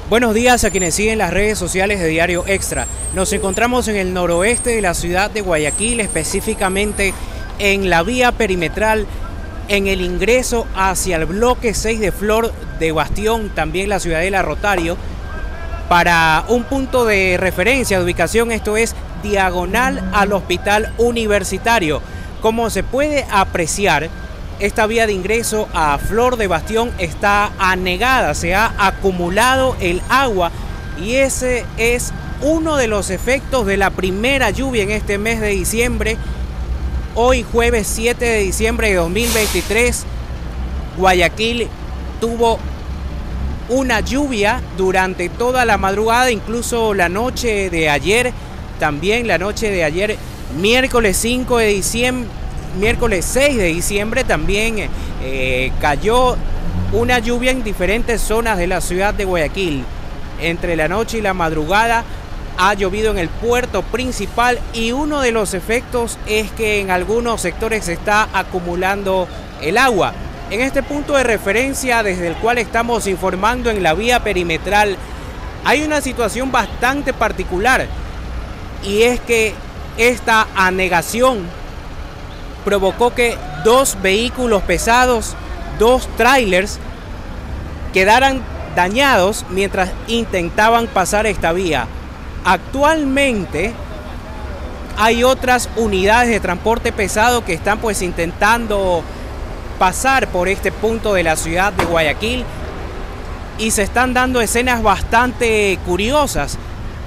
Buenos días a quienes siguen las redes sociales de Diario Extra. Nos encontramos en el noroeste de la ciudad de Guayaquil, específicamente en la vía perimetral, en el ingreso hacia el bloque 6 de Flor de Bastión, también la ciudadela Rotario, para un punto de referencia de ubicación, esto es diagonal al Hospital Universitario. Como se puede apreciar, esta vía de ingreso a Flor de Bastión está anegada, se ha acumulado el agua y ese es uno de los efectos de la primera lluvia en este mes de diciembre. Hoy jueves 7 de diciembre de 2023, Guayaquil tuvo una lluvia durante toda la madrugada, incluso la noche de ayer, también la noche de ayer, miércoles 5 de diciembre. Miércoles 6 de diciembre también cayó una lluvia en diferentes zonas de la ciudad de Guayaquil. Entre la noche y la madrugada ha llovido en el puerto principal y uno de los efectos es que en algunos sectores se está acumulando el agua. En este punto de referencia desde el cual estamos informando en la vía perimetral hay una situación bastante particular y es que esta anegación provocó que dos vehículos pesados, dos trailers, quedaran dañados mientras intentaban pasar esta vía. Actualmente hay otras unidades de transporte pesado que están intentando pasar por este punto de la ciudad de Guayaquil y se están dando escenas bastante curiosas.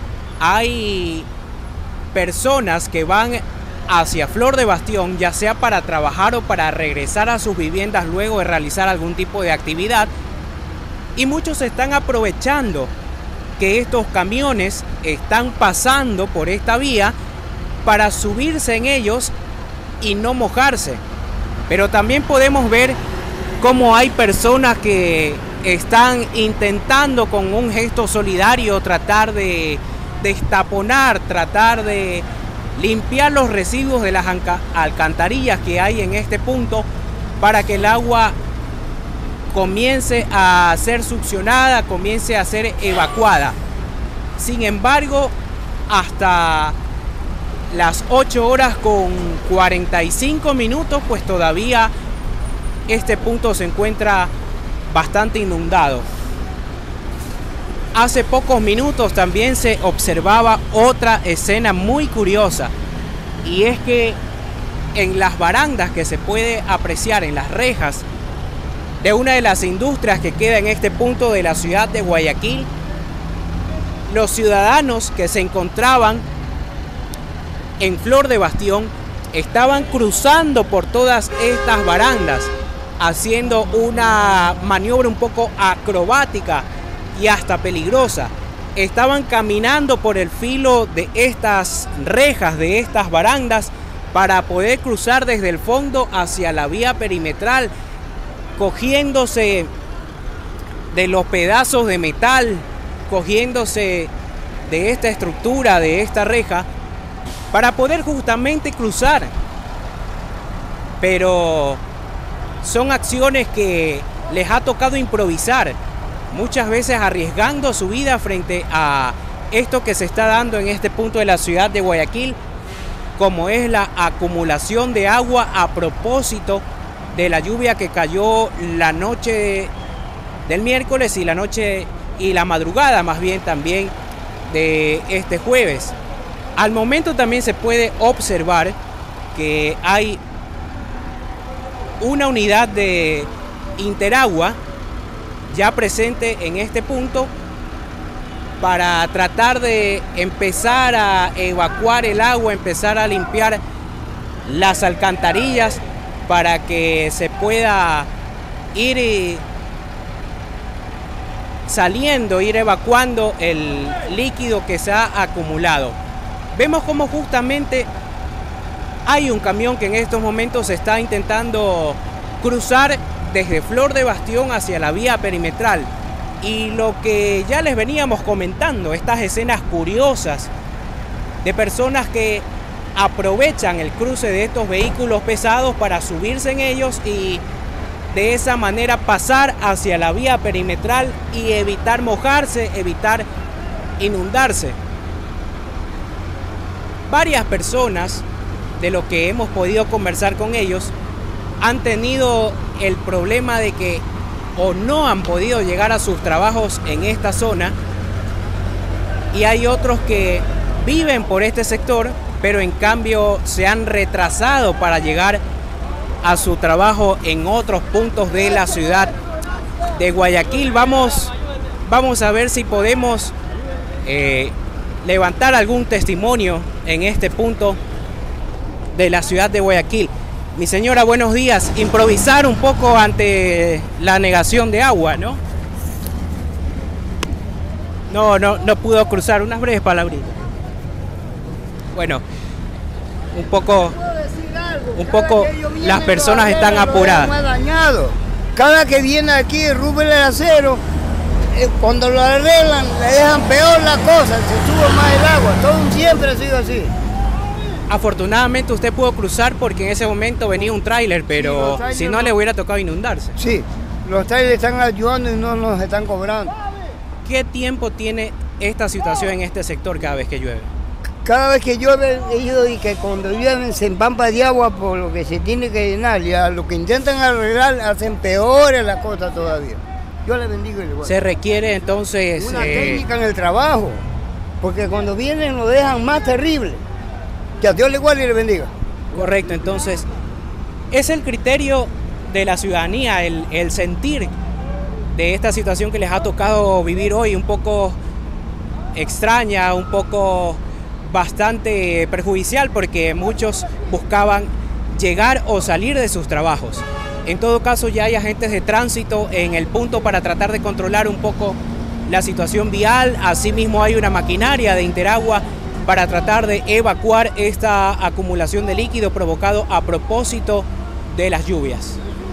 Hay personas que van hacia Flor de Bastión, ya sea para trabajar o para regresar a sus viviendas luego de realizar algún tipo de actividad, y muchos están aprovechando que estos camiones están pasando por esta vía para subirse en ellos y no mojarse. Pero también podemos ver cómo hay personas que están intentando con un gesto solidario tratar de destaponar, tratar de limpiar los residuos de las alcantarillas que hay en este punto para que el agua comience a ser succionada, comience a ser evacuada. Sin embargo, hasta las 8 horas con 45 minutos, pues todavía este punto se encuentra bastante inundado. Hace pocos minutos también se observaba otra escena muy curiosa y es que en las barandas que se puede apreciar en las rejas de una de las industrias que queda en este punto de la ciudad de Guayaquil, los ciudadanos que se encontraban en Flor de Bastión estaban cruzando por todas estas barandas haciendo una maniobra un poco acrobática y hasta peligrosa. Estaban caminando por el filo de estas rejas, de estas barandas, para poder cruzar desde el fondo hacia la vía perimetral, cogiéndose de los pedazos de metal, cogiéndose de esta estructura, de esta reja, para poder justamente cruzar. Pero son acciones que les ha tocado improvisar, muchas veces arriesgando su vida frente a esto que se está dando en este punto de la ciudad de Guayaquil, como es la acumulación de agua a propósito de la lluvia que cayó la noche del miércoles y la noche y la madrugada más bien también de este jueves. Al momento también se puede observar que hay una unidad de Interagua ya presente en este punto para tratar de empezar a evacuar el agua, empezar a limpiar las alcantarillas para que se pueda ir saliendo, ir evacuando el líquido que se ha acumulado. Vemos como justamente hay un camión que en estos momentos está intentando cruzar desde Flor de Bastión hacia la vía perimetral. Y lo que ya les veníamos comentando, estas escenas curiosas de personas que aprovechan el cruce de estos vehículos pesados para subirse en ellos y de esa manera pasar hacia la vía perimetral y evitar mojarse, evitar inundarse. Varias personas, de lo que hemos podido conversar con ellos, han tenido el problema de que o no han podido llegar a sus trabajos en esta zona, y hay otros que viven por este sector, pero en cambio se han retrasado para llegar a su trabajo en otros puntos de la ciudad de Guayaquil. Vamos a ver si podemos levantar algún testimonio en este punto de la ciudad de Guayaquil. Mi señora, buenos días. Improvisar un poco ante la negación de agua, ¿no? No pudo cruzar. Unas breves palabritas. Bueno, un poco las personas están apuradas. Cada que viene aquí Rubén el acero, cuando lo arreglan le dejan peor la cosa, se sube más el agua. Todo siempre ha sido así. Afortunadamente usted pudo cruzar porque en ese momento venía un tráiler, pero sí, si no le hubiera tocado inundarse. Sí, los tráileres están ayudando y no nos están cobrando. ¿Qué tiempo tiene esta situación en este sector cada vez que llueve? Cada vez que llueve, ellos y que cuando llueven se empampa de agua por lo que se tiene que llenar, y a lo que intentan arreglar hacen peores las cosas todavía. Yo les bendigo igual. Se requiere entonces una técnica en el trabajo, porque cuando vienen lo dejan más terrible. Que a Dios le guarde y le bendiga. Correcto, entonces es el criterio de la ciudadanía, el sentir de esta situación que les ha tocado vivir hoy, un poco extraña, un poco bastante perjudicial, porque muchos buscaban llegar o salir de sus trabajos. En todo caso, ya hay agentes de tránsito en el punto para tratar de controlar un poco la situación vial. Asimismo hay una maquinaria de Interagua para tratar de evacuar esta acumulación de líquido provocado a propósito de las lluvias.